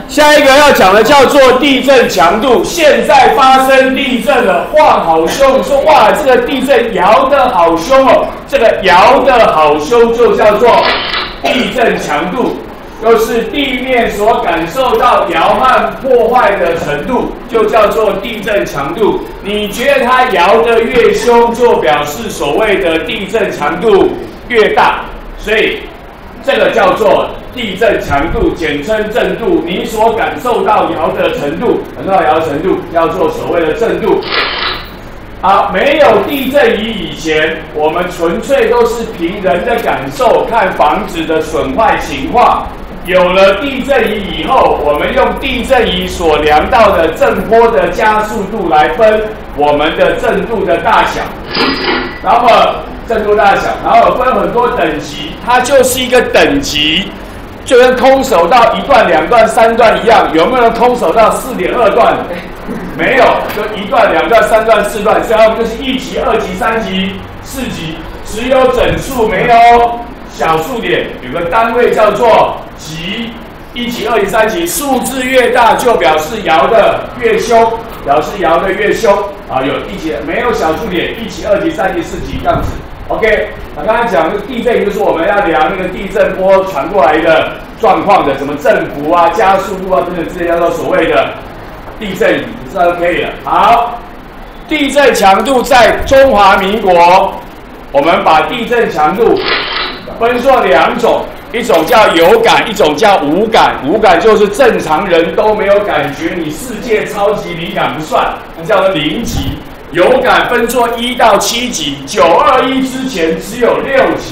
下一个要讲的叫做地震强度。现在发生地震了，晃好凶！你说哇，这个地震摇得好凶哦。这个摇得好凶就叫做地震强度，就是地面所感受到摇撼破坏的程度，就叫做地震强度。你觉得它摇得越凶，就表示所谓的地震强度越大，所以这个叫做地震强度，简称震度。你所感受到摇的程度，叫做所谓的震度。好，没有地震仪以前，我们纯粹都是凭人的感受看房子的损坏情况。有了地震仪以后，我们用地震仪所量到的震波的加速度来分我们的震度的大小，然后震度大小，然后分很多等级，它就是一个等级，就跟空手道1段、2段、3段一样。有没有人空手道4.2段？没有，就1段、2段、3段、4段，所以我们就是1级、2级、3级、4级，只有整数没有小数点，有个单位叫做级。1级、2级、3级，数字越大就表示摇得越凶，啊，有1级没有小数点，1级、2级、3级、4级这样子。OK， 那刚才讲的地震就是我们要量那个地震波传过来的状况的，什么振幅啊、加速度啊等等，这些叫做所谓的地震仪，这样就可以了。好，地震强度在中华民国，我们把地震强度分作2种，一种叫有感，一种叫无感。无感就是正常人都没有感觉，你世界超级灵感不算，那叫做0级。有感分作1到7级，921之前只有6级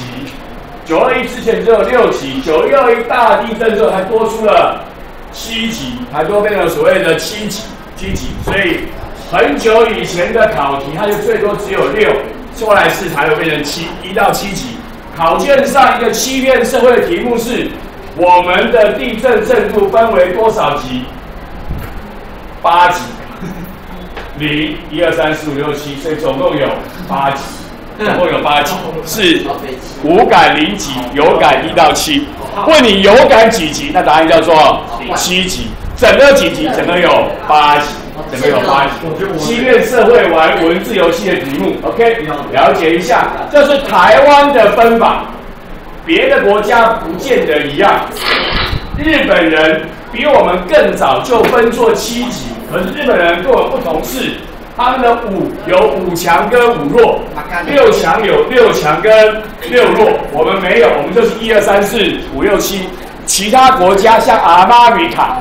，921之前只有6级，921大地震之后还多出了7级，还多变成所谓的7级，所以很久以前的考题它就最多只有6，后来是才会变成1到7级。考卷上一个欺骗社会的题目是：我们的地震震度分为多少级？8级。0、1、2、3、4、5、6、7，所以总共有8级，是无感0级，有感1到7。问你有感几级？那答案叫做7级。整个几级？整个有8级，欺骗社会玩文字游戏的题目 ，OK， 了解一下，这是台湾的分法，别的国家不见得一样。日本人比我们更早就分作7级。可是日本人跟我们不同是，他们的5有5强跟5弱，6强有6强跟6弱，我们没有，我们就是1、2、3、4、5、6、7。其他国家像阿美卡，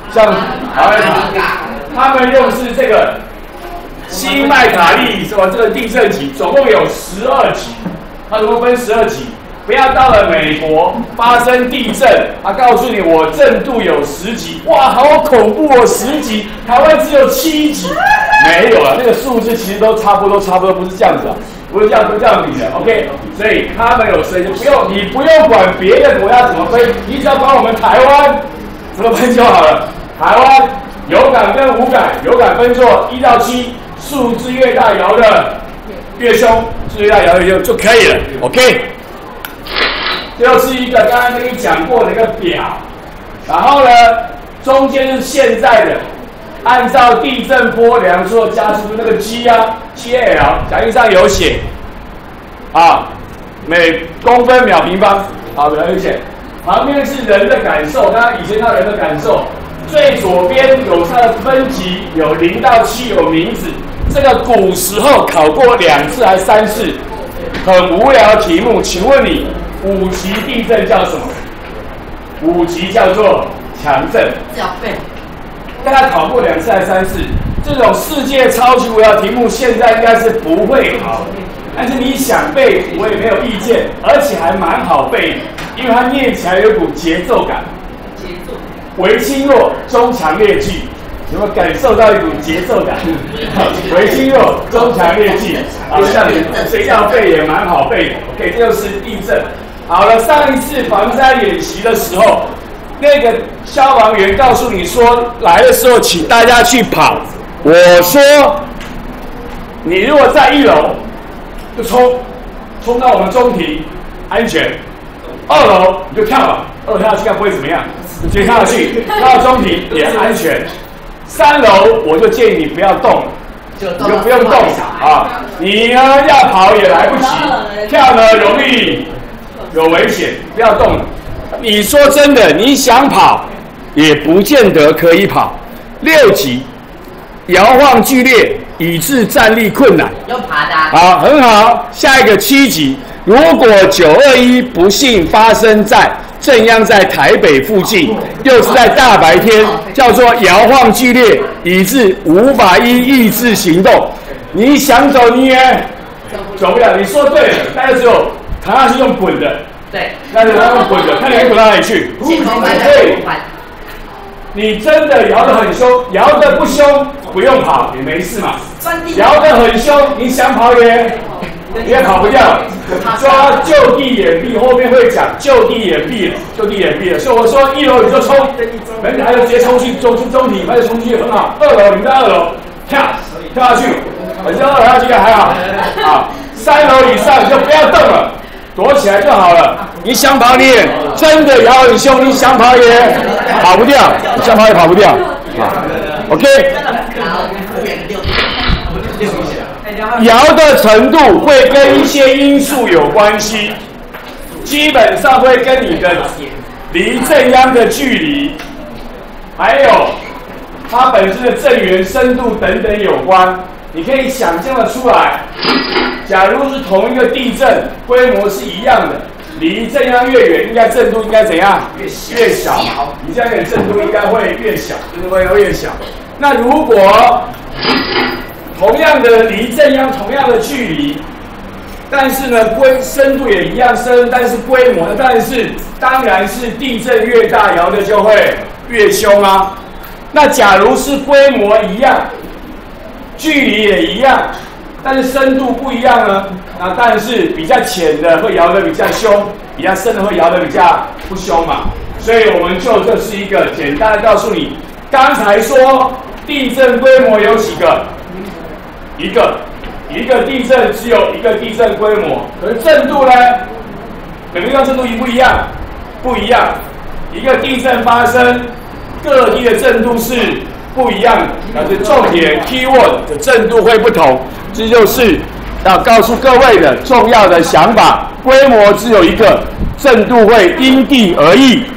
他们用是这个新麦卡利什么这个地震级，总共有12级，它总共分12级。不要到了美国发生地震，他告诉你我震度有10级，哇，好恐怖哦，10级，台湾只有7级，没有了，那个数字其实都差不多，不是这样子啊，不是这样比的 ，OK， 所以他们有谁就你不用管别的国家怎么分，你只要管我们台湾怎么分就好了。台湾有感跟无感，有感分作1到7，数字越大摇的越凶，数字越大摇的越凶就可以了 ，OK。就是一个刚刚跟你讲过的一个表，然后呢，中间是现在的，按照地震波量出的加速度那个 G 啊 ，7L， 讲义上有写，啊，每公分秒平方，好的，有写。旁边是人的感受，刚刚以前到人的感受，最左边有它的分级，有0到7，有名字。这个古时候考过2次还3次，很无聊的题目，请问你？5级地震叫什么？5级叫做强震。大概考过2次还3次，这种世界超级无聊题目，现在应该是不会考，但是你想背，我也没有意见，而且还蛮好背的，因为它念起来有股节奏感。微轻弱，中强烈句，有没有感受到一股节奏感？微轻弱，中强烈句，好像谁要背也蛮好背的。OK， 这就是地震。好了，上一次防灾演习的时候，那个消防员告诉你说，来的时候请大家去跑。我说，你如果在1楼，就冲到我们中庭，安全；2楼你就跳吧，2楼跳下去看不会怎么样。 接下去到中庭也安全。3楼我就建议你不要动，你就不用动啊。你呢要跑也来不及，跳呢容易有危险，不要动。你说真的，你想跑也不见得可以跑。6级摇晃剧烈，以致站立困难。 用爬的。 好，很好。下一个7级，如果921不幸发生在正央在台北附近，又是在大白天，叫做摇晃剧烈，以致无法依意志行动。你想走你也走不了。你说对了，但是只有躺下去用滚的。 对。 那就用滚的，看你会滚到哪里去。对。你真的摇得很凶，摇得不凶不用跑也没事嘛。摇得很凶，你想跑也跑不掉。抓就地掩蔽，后面会讲就地掩蔽了，就地掩蔽了。所以我说1楼你就冲，门还有直接冲去中体，还有冲去很好。2楼你在2楼跳下去，我这2楼下去还好。好，3楼以上就不要动了。躲起来就好了。你想跑你也真的摇很凶，你想跑也跑不掉，你想跑也跑不掉。OK。摇的程度会跟一些因素有关系，基本上会跟你的离正央的距离，还有它本身的正圆深度等等有关。你可以想象的出来。假如是同一个地震，规模是一样的，离正央越远，应该震度应该怎样？越小。你这样的震度应该会越小，就是会越小。那如果同样的离正央同样的距离，但是呢深度也一样深，但是规模当然是地震越大，摇的就会越凶啊。那假如是规模一样，距离也一样，但是深度不一样呢，那但是比较浅的会摇得比较凶，比较深的会摇得比较不凶嘛。所以我们就这是一个简单的告诉你，刚才说地震规模有几个？一个地震只有一个地震规模，可是震度呢？每个地方震度一不一样？不一样。一个地震发生，各地的震度是不一样的，但是重点 keyword 的震度会不同，这就是要告诉各位的重要的想法。规模只有一个，震度会因地而异。